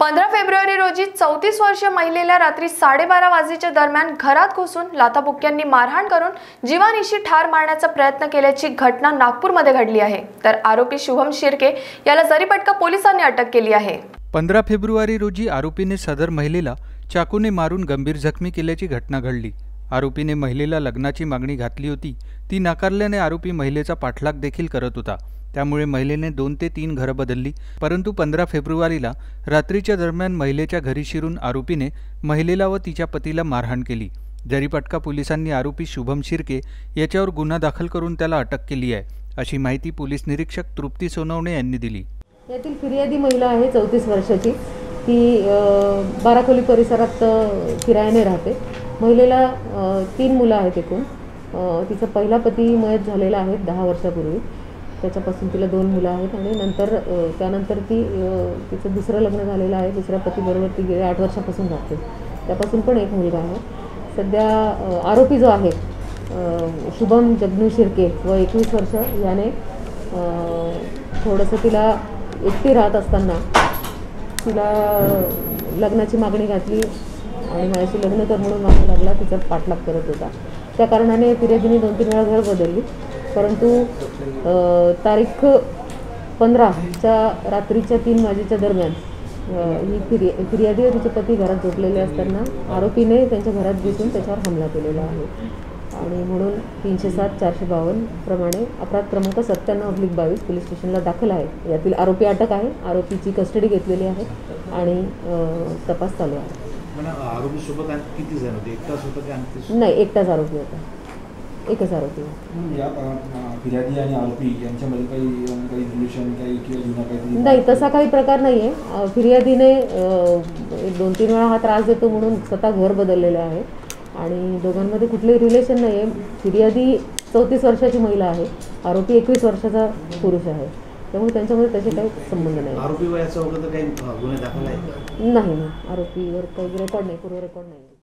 15 February रोजी 34 वर्षीय महिलेला रात्री 12:30 वाजेच्या दरम्यान घरात घुसून लाथाबुक्क्यांनी मारहाण करून जीवानिशी ठार मारण्याचा प्रयत्न केल्याची घटना नागपूरमध्ये घडली आहे। तर आरोपी शुभम शिर्के याला जरीपटका पोलिसांनी अटक केली आहे। 15 फेब्रुवारी रोजी आरोपीने सदर महिलेला चाकूने मारून गंभीर जखमी केल्याची घटना घडली। आरोपीने महिलेला लग्नाची मागणी घातली होती, ती नाकारल्याने आरोपी महिलेचा पाठलाग देखील करत होता। त्यामुळे महिलेने 2 ते 3 घरं बदलली, परंतु 15 फेब्रुवारीला रात्रीच्या दरम्यान महिलेच्या घरी शिरून आरोपीने महिलेला व तिच्या पतीला मारहाण केली। जरीपटका पोलिसांनी आरोपी शुभम शिर्के याच्यावर गुन्हा दाखल करून त्याला अटक केली आहे, अशी माहिती पोलीस निरीक्षक तृप्ती सोनवणे यांनी दिली। यातील फिर्यादी महिला आहे 34 वर्षाची। ती बाराखोली परिसरात किरायाने राहते। महिलेला 3 मुलं आहेत एकूण। तिचा पहिला पती मयत झालेला आहे 10 वर्षापूर्वी, त्याच्यापासून तिला 2 मुलं आहेत आणि त्यानंतर तिचं दुसरं लग्न झालेलं आहे। दुसऱ्या पतीबरोबर ती गेल्या 8 वर्षापासून राहते, त्यापासून पण एक मुलगा आहे। सध्या आरोपी जो आहे शुभम जगनू शिर्के व 21 वर्ष याने थोडंसं तिला एकटी राहत असताना तिला लग्नाची मागणी घातली आणि माझ्याशी लग्न कर म्हणून मागू लागला। तिचा पाठलाग करत होता, त्या कारणाने फिर्यादीने 2-3 वेळा घर बदलली, परंतु तारीख 15च्या रात्रीच्या 3 वाजेच्या दरम्यान ही फिर्यादी व तिचे पती घरात झोपलेले असताना आरोपीने त्यांच्या घरात घुसून त्याच्यावर हमला केलेला आहे आणि म्हणून 307-452 प्रमाणे अपराध क्रमांक 97/22 पोलीस स्टेशनला दाखल आहे। यातील आरोपी अटक आहे, आरोपीची कस्टडी घेतलेली आहे आणि तपास चालू आहे। आरोपी सोबत किती जण होते? एकटाच होता की आणखी? नाही, एकटाच आरोपी होता, एकच आरोपी। या फिर्यादी आणि आरोपी यांच्यामध्ये काही रिलेशन किंवा जुना काही नाही, तसा काही प्रकार नाही आहे। फिर्यादीने 2-3 वेळा हा त्रास देतो म्हणून स्वतः घर बदललेलं आहे आणि दोघांमध्ये कुठलेही रिलेशन नाही आहे। फिर्यादी 34 वर्षाची महिला आहे, आरोपी 21 वर्षाचा पुरुष आहे, त्यामुळे त्यांच्यामध्ये तसे काही संबंध नाही। आरोपी वयाचा वगैरे काही गुन्हे दाखल आहे? नाही, आरोपीवर काही रेकॉर्ड नाही, पूर्व रेकॉर्ड नाही।